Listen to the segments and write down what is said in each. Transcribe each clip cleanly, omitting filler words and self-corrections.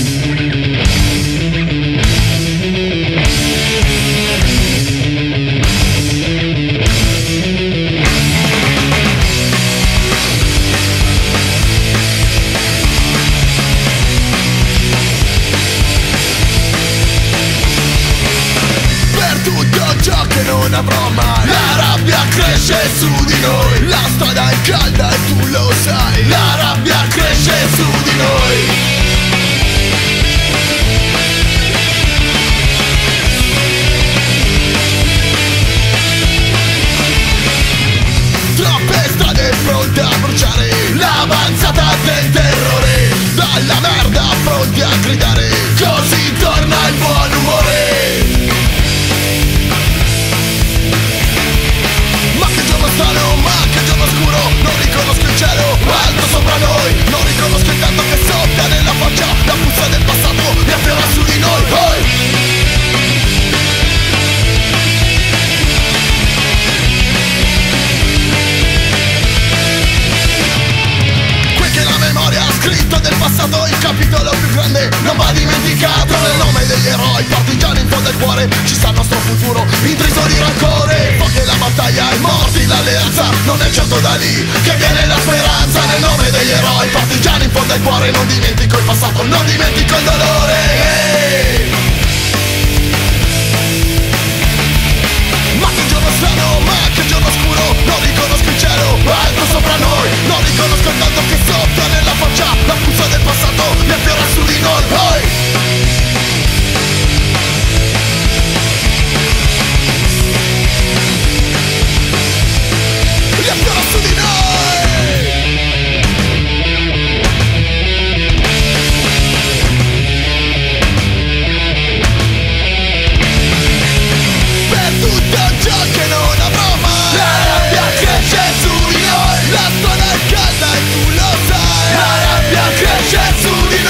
Non avrò mai. La rabbia cresce su di noi. La strada è calda e tu lo sai. La rabbia cresce su di noi. Troppe strade pronte a bruciare. L'avanzata del terrore. Dalla merda pronti a gridare. Così torna il buon umore. Ma che giorno scuro, non riconosco il cielo alto sopra noi, non riconosco il vento che soffia nella faccia, la puzza del passato mi affiora su di noi. Quel che la memoria ha scritto del passato, il capitolo più grande non va dimenticato. Nel nome degli eroi, partigiani in fondo al cuore, ci sta il nostro futuro intriso di rancore. Poche la battaglia e morti l'alleanza, non è certo da lì che viene la speranza. Nel nome degli eroi, partigiani in fondo al cuore, non dimentico il passato, non dimentico il dolore. Ma che giorno strano, ma che giorno scuro, non riconosco il cielo alto sopra noi, non riconosco il vento che soffia nella faccia, la puzza del passato mi affiora su di noi. Mi affiora su di noi. Per tutto ciò che non avrò mai. La rabbia cresce su di noi. La strada è calda e tu lo sai. La rabbia cresce su di noi.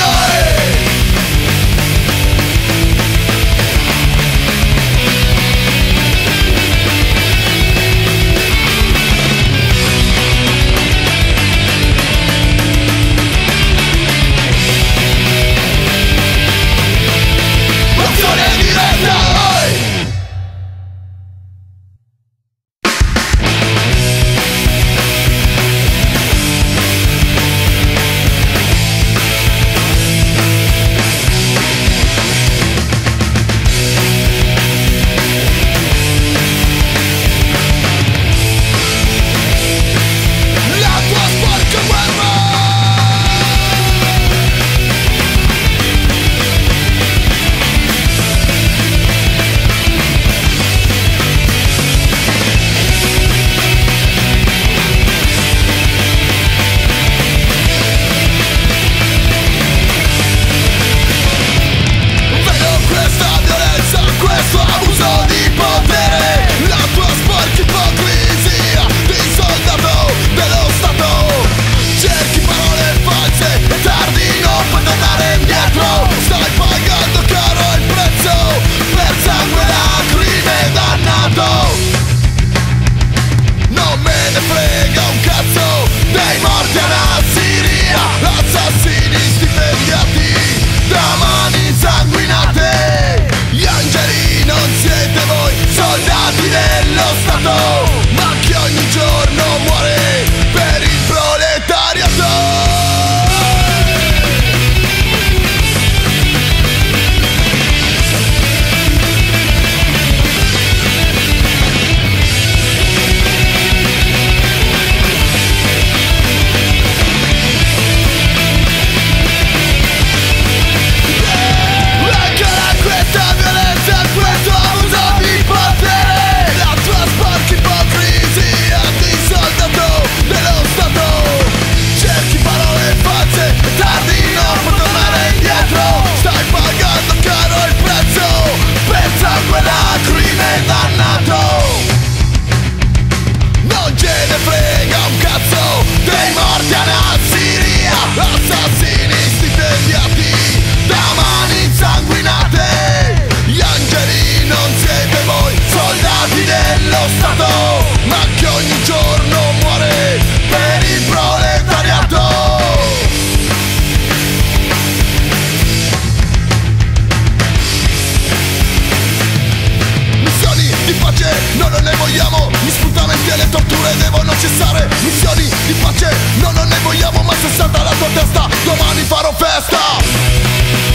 di pace, no, non ne vogliamo, ma se salta la tua testa domani farò festa.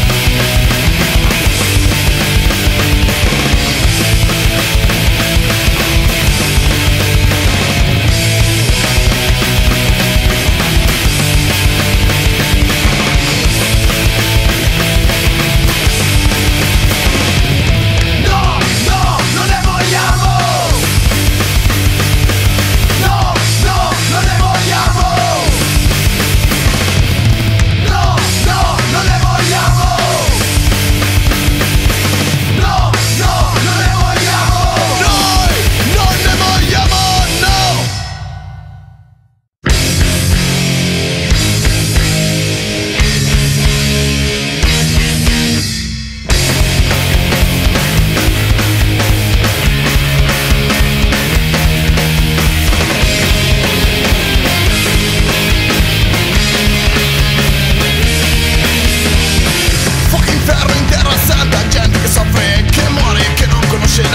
La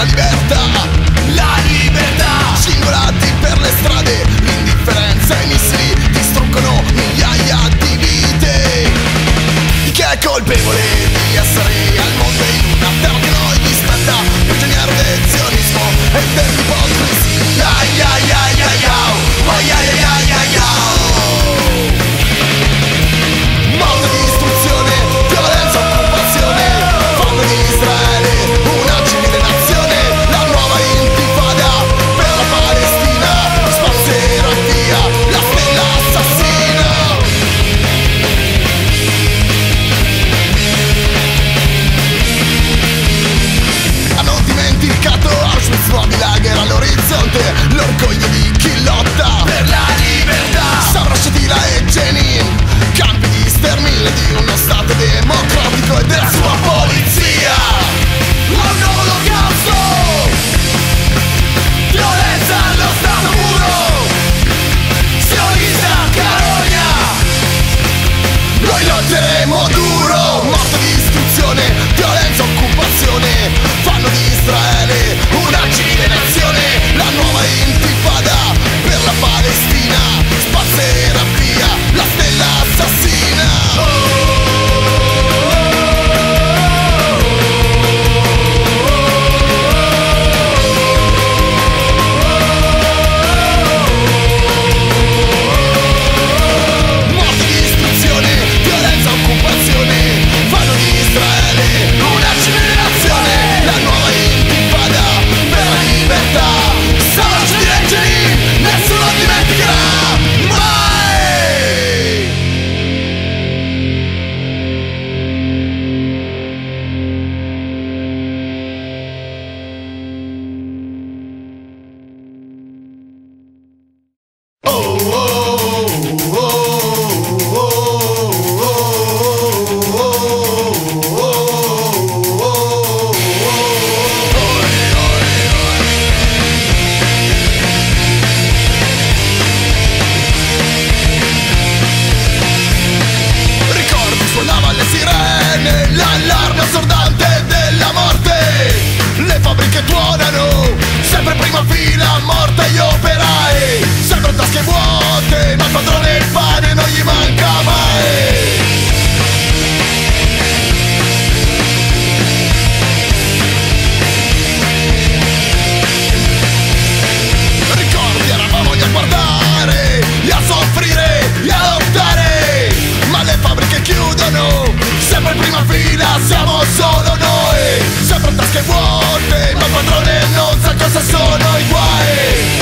libertà, cingolati per le strade, l'indifferenza e i missili distruggono migliaia di vite. Di chi è colpevole di essere al mondo in una terra che noi dispetta, prigioniero del zionismo e dell'ipocrisia. Morte, distruzione, violenza, occupazione fanno di Israele una civile nazione. La nuova intifada per la Palestina spazzerà via la stella assassina. Hanno dimenticato Auschwitz, nuovi lager all'orizzonte, l'orgoglio di chi lotta per la libertà. Sabra, Shatila e Jenin, campi di sterminio di uno stato democratico e della sua polizia. Un nuovo olocausto, violenza allo stato puro, sionista carogna, noi lotteremo duro. Morte, distruzione, violenza, occupazione fanno di Israele una civile nazione. La nuova intifada per la Palestina spazzerà via la stella assassina. Nessuno dimenticherà mai. Suonava le sirene, l'allarme assordante della morte. Le fabbriche tuonano, sempre prima fila, morta gli operai. Sempre tasche vuote, ma il padrone il pane non gli manca mai. Ricordi, eravamo lì a guardare, lì a soffrire, lì a lottare. Ma le fabbriche chiudono, sempre in prima fila siamo solo noi. Sempre tasche vuote, ma il padrone non sa cosa sono i guai.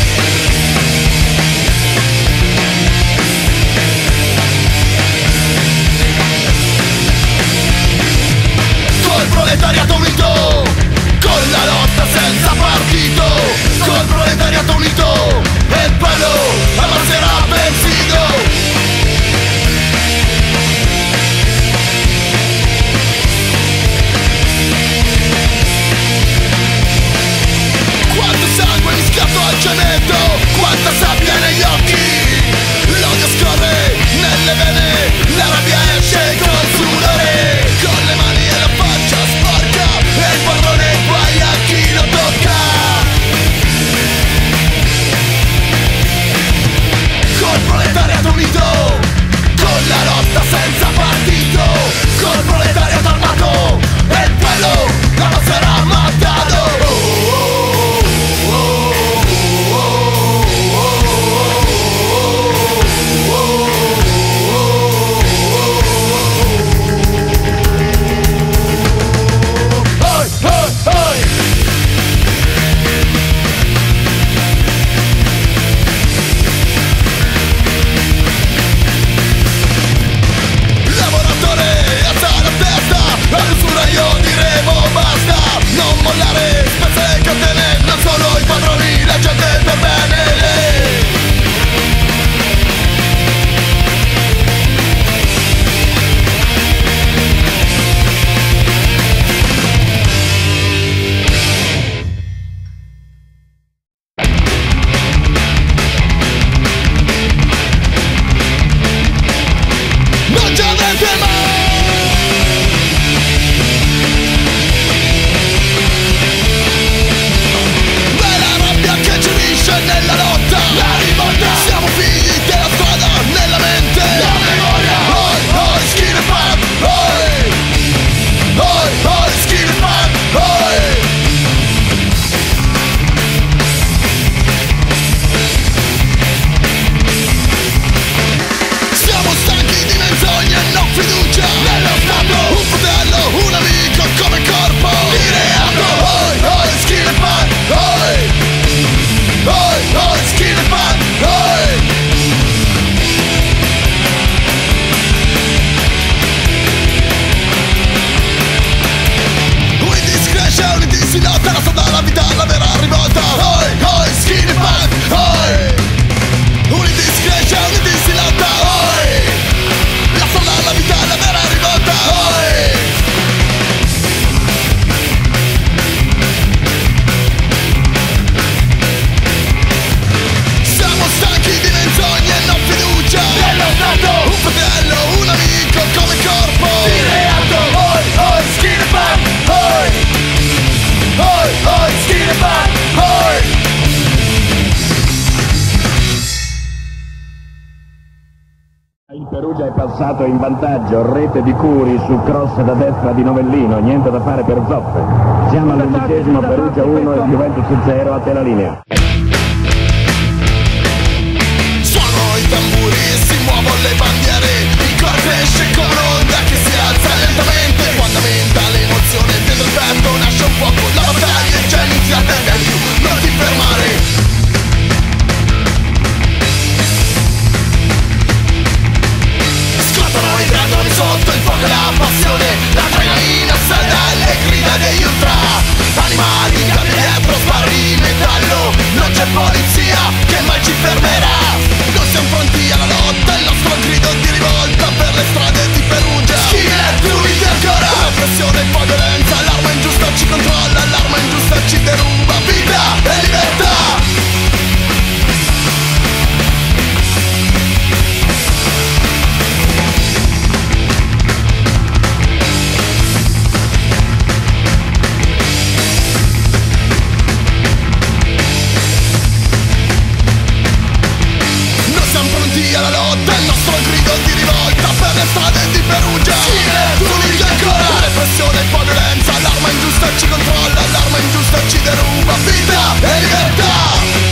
Col proletariato unito, con la lotta senza partito. Col proletariato unito, e il pelo avanzerà pensido. dello Stato, un fratello, un amico come corpo di reato. Oi, oi, skin e pan, oi, oi, oi, skin e pan, oi. Uniti si lotta, la strada alla vita, la vera rivolta. Oi, oi, skin e pan, oi. Uniti si cresce, uniti si lotta, oi. La strada alla vita, la vera rivolta, oi. Siamo stanchi di menzogne e non fiducia nello Stato, un fratello, un amico come corpo di reato. Oi, oi, skin e pan, oi. Oi, oi, skin e pan, oi. Il Perugia è passato in vantaggio, rete di Curi su cross da destra di Novellino, niente da fare per Zoppe. Siamo all'11°, Perugia 1 e Juventus 0, a te la linea. Suonano i tamburi e si muovono le bandiere, il coro cresce come un'onda che si alza lentamente. Quando aumenta l'emozione dentro il petto nasce un fuoco, la battaglia è già iniziata e più non ti fermare. I dragoni sotto il fuoco e la passione, l'adrenalina salda e le grida degli ultra. Animali cambi dietro, spari di metallo, non c'è polizia che mai ci fermerà. Noi siamo pronti alla lotta, il nostro grido di rivolta per le strade di Perugia. Skinhead, uniti ancora. Repressione e poi violenza, l'arma ingiusta ci controlla, l'arma ingiusta ci deruba vita e libertà. Alla lotta, il nostro grido di rivolta per le strade di Perugia. Uniti ancora. Repressione e poi violenza, l'arma ingiusta ci controlla, l'arma ingiusta ci deruba vita e libertà.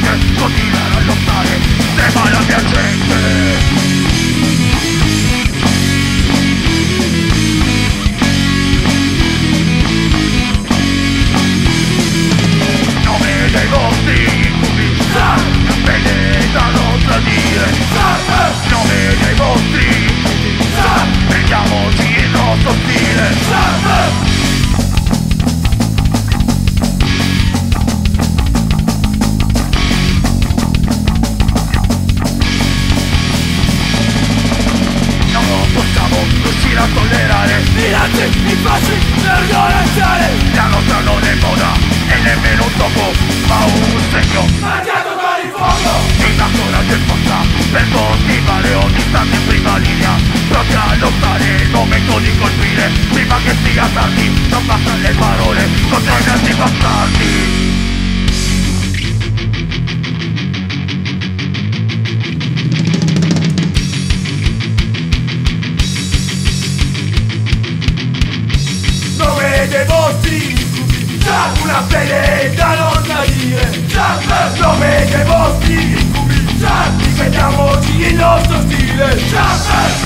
Continuare a lottare, se va la mia gente. riuscire a tollerare minacce infasci per violentare. La nostra non è moda e nemmeno un tocco, ma un segno marcato con il fuoco. Una coraggio e forza per coltivare ogni istante in prima linea, pronti a lottare il momento di colpire prima che sia tardi. Non bastano le parole contro i grandi bastardi. Nome dei vostri incubi, già una pelle da non tradire. Jump, nome dei vostri incubi, già difendiamoci il nostro stile. Jump.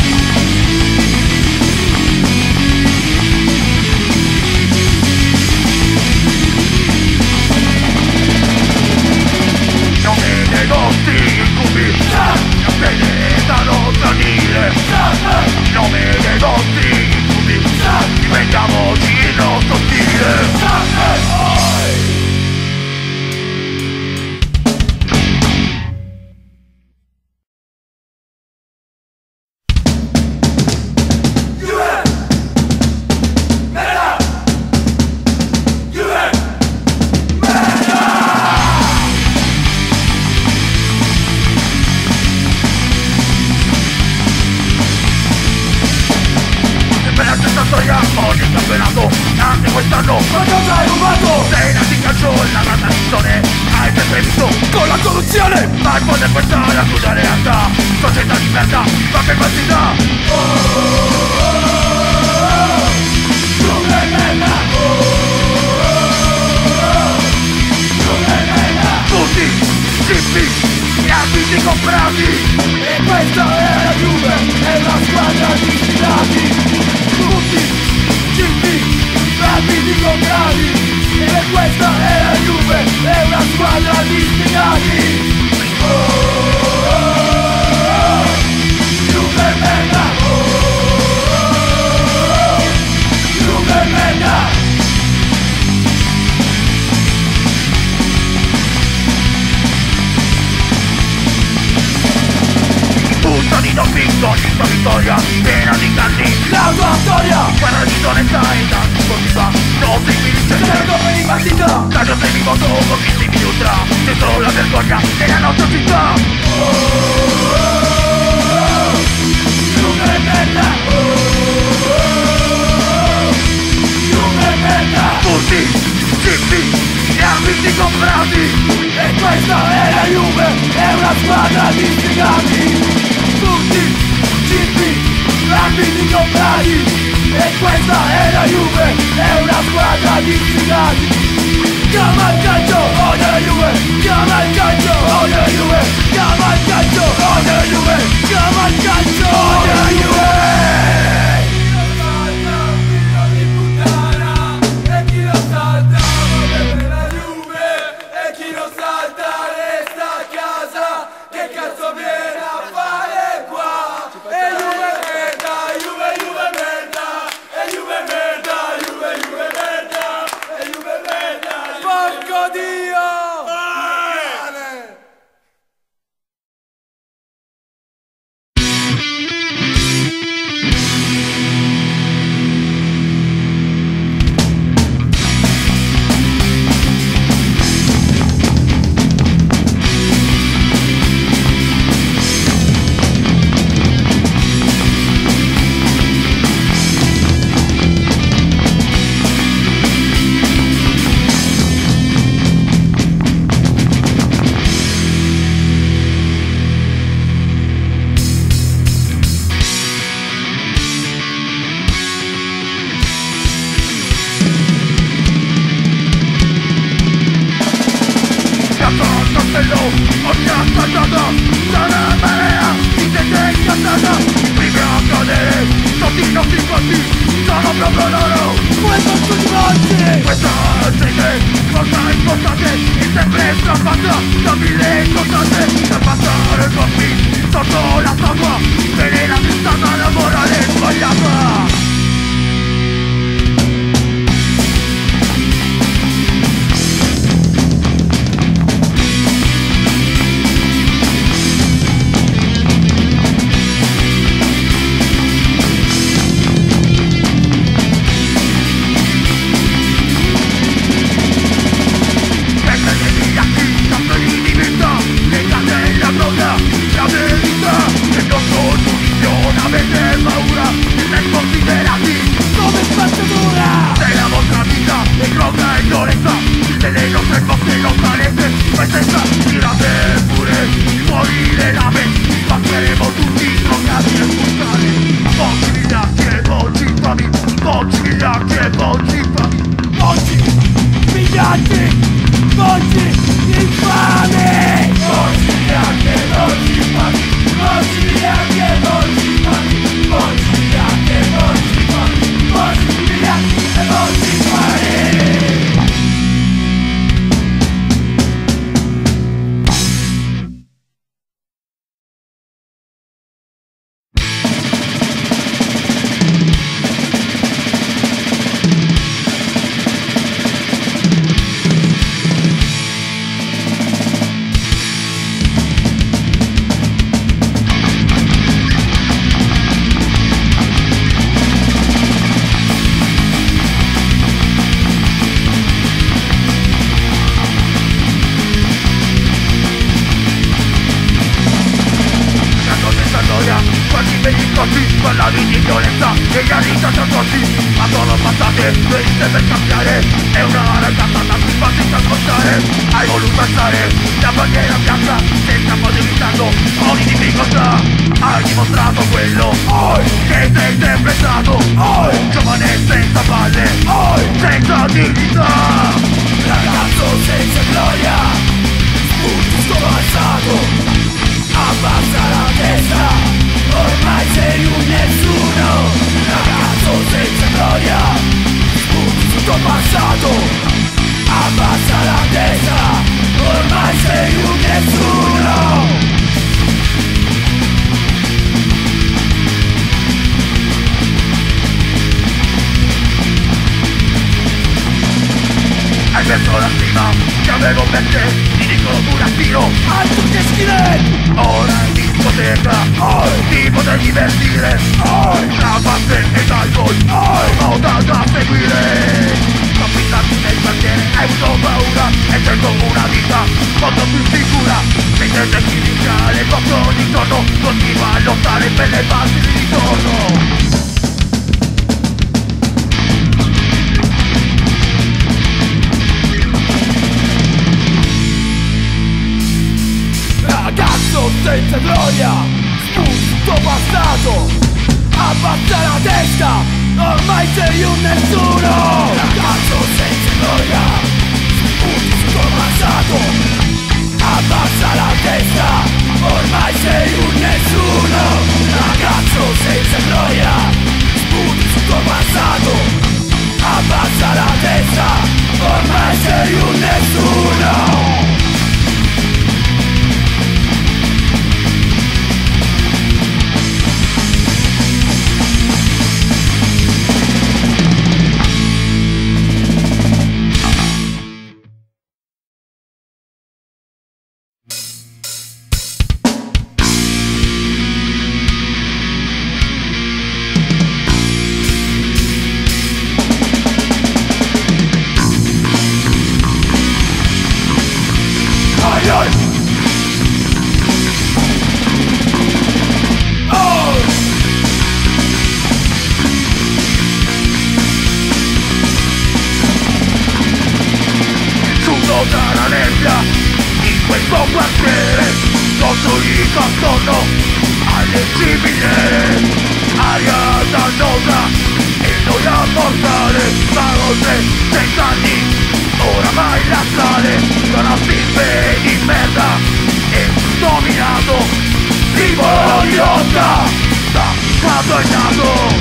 Nome dei vostri incubi, già una pelle da non tradire. Jump, nome dei vostri incubi, già difendiamoci il nostro stile. Ogni campionato anche quest'anno ma cosa hai rubato? Sei nato in calcio, la transizione hai ben previsto con la corruzione, ma il poter pensare a una realtà, società di merda, ma che quantità. Tutti zippi, gli arbitri comprati, e questa è la Juve, è una squadra di sfidati. Tutti arbitri comprati, e questa è la Juve, è una squadra di sfidati. Juve merda, Juve merda. Di doping, ogni sua vittoria piena di canti, la tua storia guerra di onestà e tanti sportiva non si finisce come in partita. La nostra vivo con chi si minutra dentro la vergogna della nostra città. Juve merda, Juve merda. Tutti zippi, gli arbitri comprati, e questa è la Juve, è una squadra di sfigati. Tutti zippi, arbitri comprati, e questa è la Juve, è una squadra di sfigati. Chiama il calcio, odia la Juve, chiama il calcio, odia la Juve, chiama il calcio, odia la Juve, chiama il calcio, odia la Juve. violenza che gli anni sacerdoti, ma sono passate venite per cambiare. È una ragazza da cui fatica a scontare. Hai voluto alzare la bandiera bianca senza positivitando ogni difficoltà. Hai dimostrato quello che sei sempre stato, giovane senza palle, senza dignità. Ragazzo senza gloria, sputi sto passato, abbassa la testa, ormai sei un nessuno. Ragazzo senza gloria, sputi sto passato, abbassa la testa, ormai sei un nessuno. Hai perso la stima che avevo per te, ti dicono burattino, alzo che skinhead. Ora in discoteca, ti potrei divertire, tra basse e alcol, moda da seguire. Conquistarti nel quartiere, hai avuto paura e cerco una vita molto più sicura. Mentre c'è chi vinca le cose ogni giorno, continua a lottare per le basi di ritorno. Ragazzo senza gloria, spunto passato, abbassa la testa, ormai sei un nessuno. Ragazzo senza gloria, spunto passato, abbassa la testa, ormai sei un nessuno. Ragazzo senza gloria, spunto passato, abbassa la testa, ormai sei un nessuno. Dalla nebbia in questo quartiere costruito attorno alle ciminiere, aria dannosa e noi a portare, ma oltre 30 anni oramai la sale sarà stirpe di merda e dominato, simbolo di lotta da quando è nato.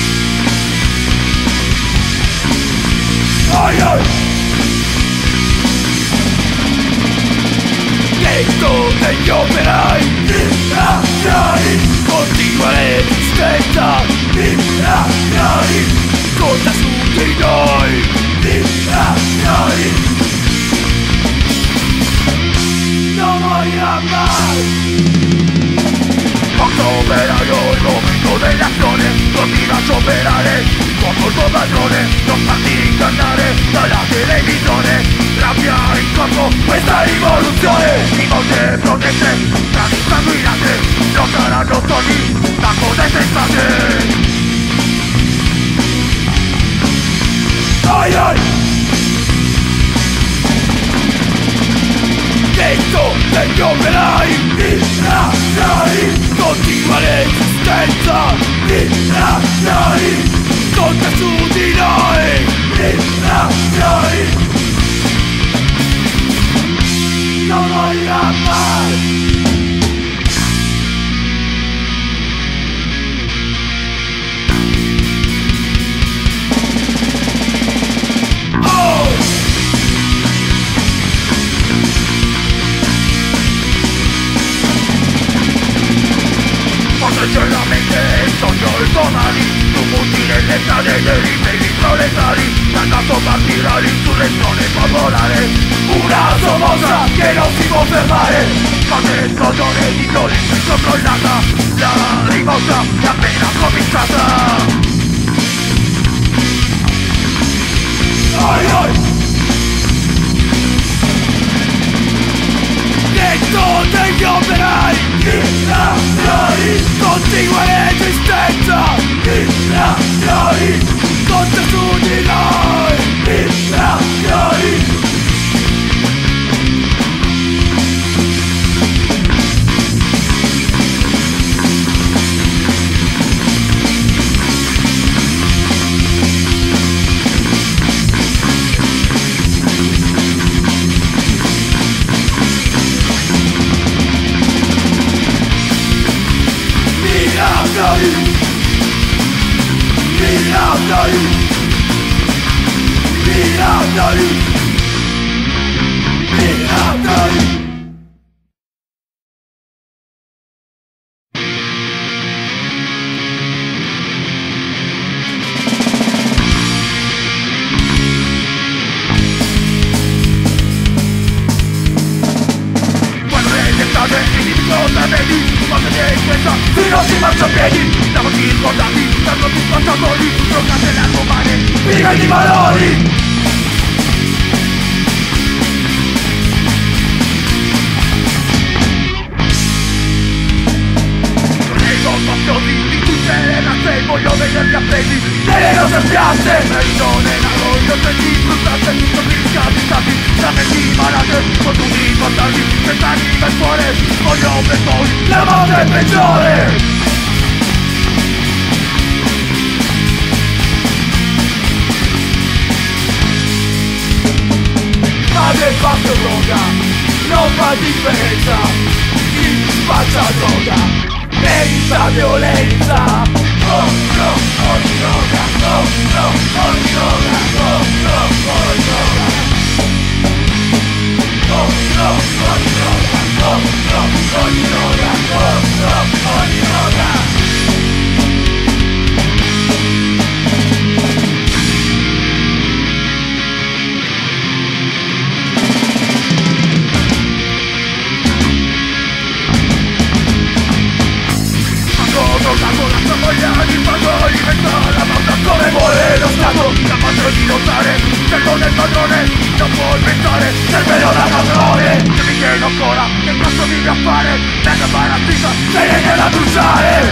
Detto degli operai, continua l'esistenza, conta su di noi, non morirà mai. Forza operaio, il momento dell'azione, continua a scioperare contro il tuo padrone, non farti ingannare dalla televisione, rabbia in corpo questa rivoluzione, di molte proteste, strade sanguinate, non saranno soldi da cose sensate. Detto degli operai, continua l'esistenza, conta su di noi, non morirà mai. C'è la mente e il sogno il domani, tumulti nelle strade dei ribelli proletari, da tanto partirà l'insurrezione popolare, una sommossa che non si può fermare, fase esplosione di violenza incontrollata, la rivolta è appena cominciata. Detto degli operai, continua l'esistenza, distrazioni, conta su di noi, distrazioni. Fino si marcia a piedi, siamo circondati, stanno tutti passagoli, giocate le umane, piene di valori. Nei compassiosi, di tutte le razze, voglio vederli appesi, nelle nostre piazze. Persone, lavoro, senti, frustrate, soffiscati, stati, lamenti, malate, consumi, bastardi, senza anima e cuore, voglio per voi, la morte è peggiore. Fate fatto droga, non fa differenza, chi faccia droga, merita violenza. Oh no, oh droga, oh no, oh droga, oh no, oh droga. Oh no, oh droga, oh no, oh droga, oh no, oh droga. Come vuole lo Stato, capace di lottare, servo del padrone, non puoi pensare, cervello da padrone. Se mi chiedo ancora, che cazzo vivi a fare, merda parassita, sei lei da bruciare.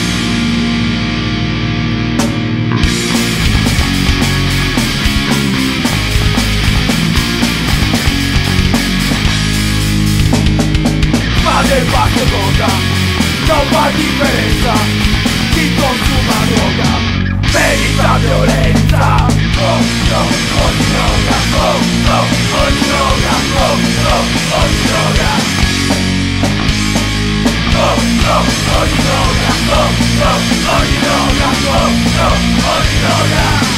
Fate il pacco droga, non fa differenza, chi consuma droga merita violenza. Oh no, oh droga, oh no, oh droga, oh no, oh droga. Oh no, oh droga, oh no, oh droga, oh no, oh droga.